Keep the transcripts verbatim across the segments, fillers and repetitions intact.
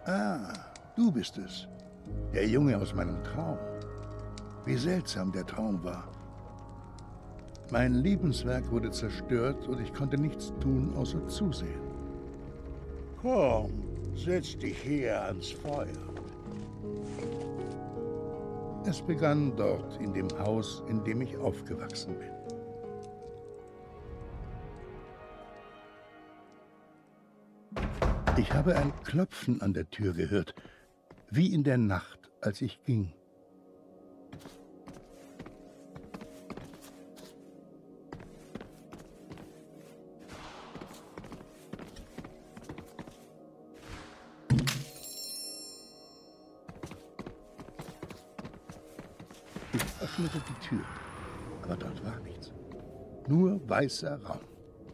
Ah, du bist es. Der Junge aus meinem Traum. Wie seltsam der Traum war. Mein Lebenswerk wurde zerstört und ich konnte nichts tun, außer zusehen. Komm, setz dich her ans Feuer. Es begann dort, in dem Haus, in dem ich aufgewachsen bin. Ich habe ein Klopfen an der Tür gehört, wie in der Nacht, als ich ging. Ich öffnete die Tür, aber dort war nichts. Nur weißer Raum.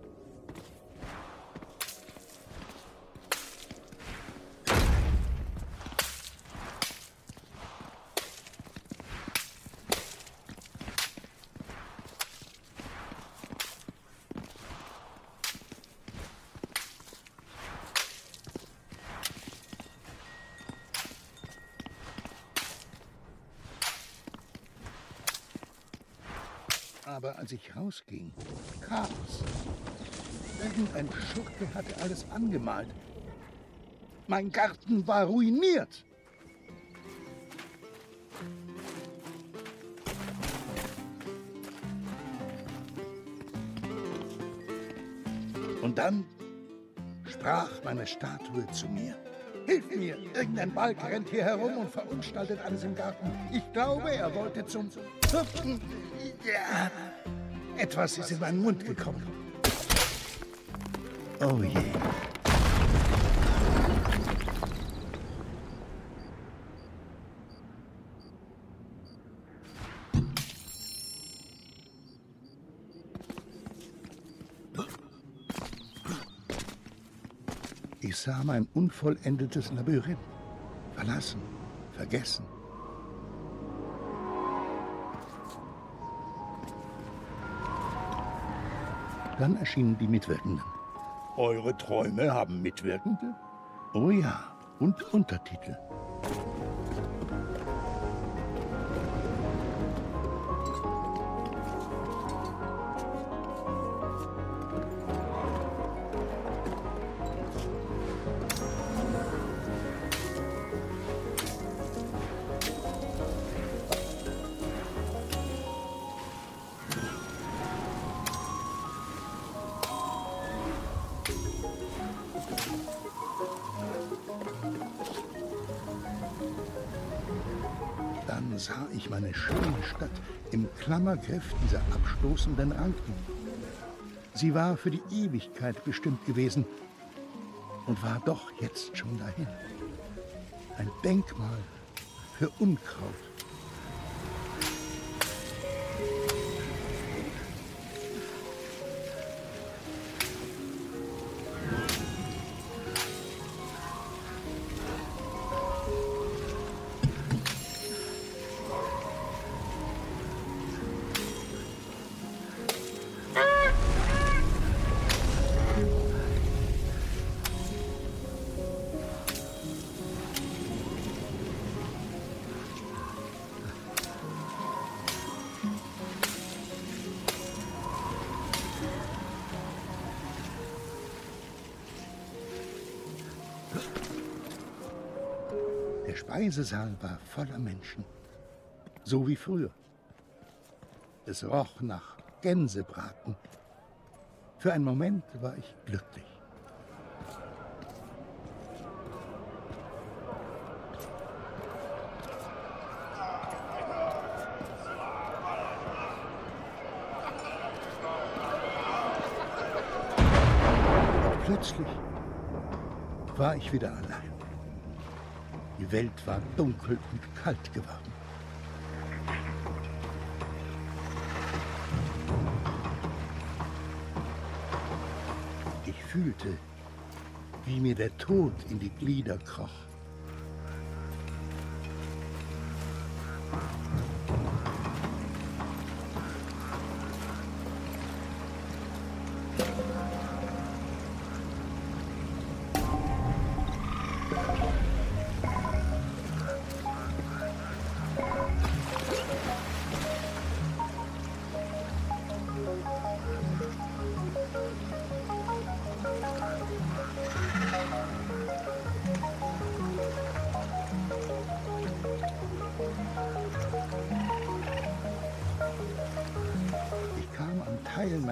Aber als ich rausging, Chaos. Irgendein Schurke hatte alles angemalt. Mein Garten war ruiniert. Und dann sprach meine Statue zu mir. Hilf mir! Irgendein Balk rennt hier herum und verunstaltet alles im Garten. Ich glaube, er wollte zum Zupfen. Ja. Etwas ist in meinen Mund gekommen. Oh je. Ich sah mein unvollendetes Labyrinth. Verlassen, vergessen. Dann erschienen die Mitwirkenden. Eure Träume haben Mitwirkende? Oh ja, und Untertitel. Dann sah ich meine schöne Stadt im Klammergriff dieser abstoßenden Ranken. Sie war für die Ewigkeit bestimmt gewesen und war doch jetzt schon dahin. Ein Denkmal für Unkraut. Der Speisesaal war voller Menschen, so wie früher. Es roch nach Gänsebraten. Für einen Moment war ich glücklich. Und plötzlich war ich wieder allein. Die Welt war dunkel und kalt geworden. Ich fühlte, wie mir der Tod in die Glieder kroch.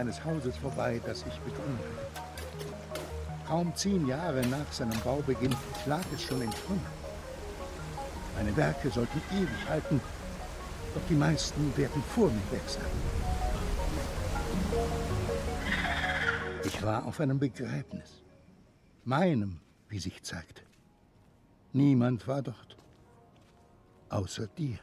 meines Hauses vorbei, das ich begründet hatte. Kaum zehn Jahre nach seinem Baubeginn lag es schon in Trümmern. Meine Werke sollten ewig halten, doch die meisten werden vor mir weg sein. Ich war auf einem Begräbnis. Meinem, wie sich zeigte. Niemand war dort. Außer dir.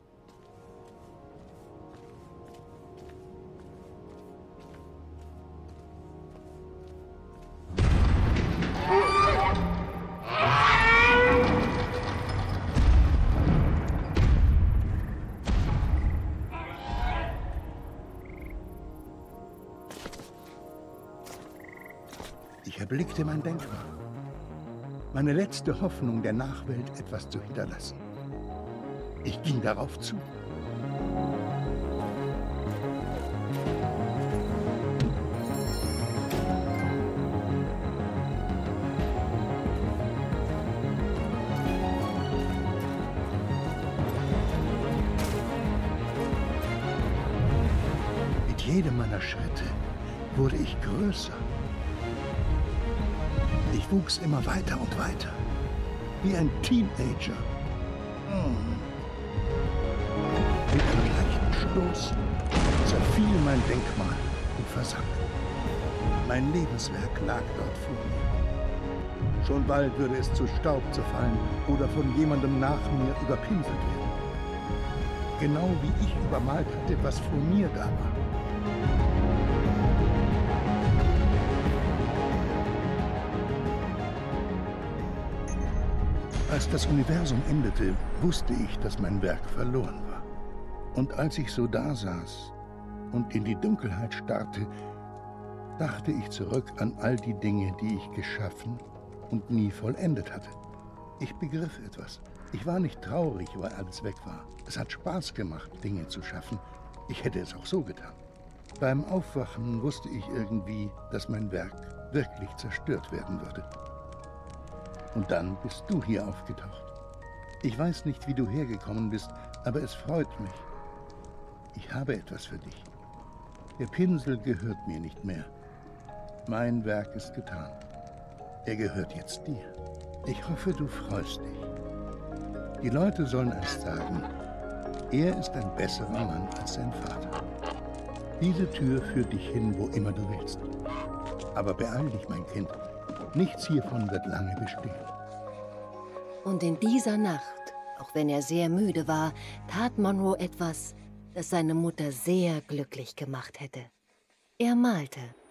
Ich erblickte mein Denkmal. Meine letzte Hoffnung der Nachwelt, etwas zu hinterlassen. Ich ging darauf zu. Mit jedem meiner Schritte wurde ich größer. Ich wuchs immer weiter und weiter, wie ein Teenager. Hm. Mit einem leichten Stoß zerfiel mein Denkmal und versank. Mein Lebenswerk lag dort vor mir. Schon bald würde es zu Staub zerfallen oder von jemandem nach mir überpinselt werden. Genau wie ich übermalt hatte, was vor mir da war. Als das Universum endete, wusste ich, dass mein Werk verloren war. Und als ich so dasaß und in die Dunkelheit starrte, dachte ich zurück an all die Dinge, die ich geschaffen und nie vollendet hatte. Ich begriff etwas. Ich war nicht traurig, weil alles weg war. Es hat Spaß gemacht, Dinge zu schaffen. Ich hätte es auch so getan. Beim Aufwachen wusste ich irgendwie, dass mein Werk wirklich zerstört werden würde. Und dann bist du hier aufgetaucht. Ich weiß nicht, wie du hergekommen bist, aber es freut mich. Ich habe etwas für dich. Der Pinsel gehört mir nicht mehr. Mein Werk ist getan. Er gehört jetzt dir. Ich hoffe, du freust dich. Die Leute sollen erst sagen, er ist ein besserer Mann als sein Vater. Diese Tür führt dich hin, wo immer du willst. Aber beeil dich, mein Kind. Nichts hiervon wird lange bestehen. Und in dieser Nacht, auch wenn er sehr müde war, tat Monroe etwas, das seine Mutter sehr glücklich gemacht hätte. Er malte.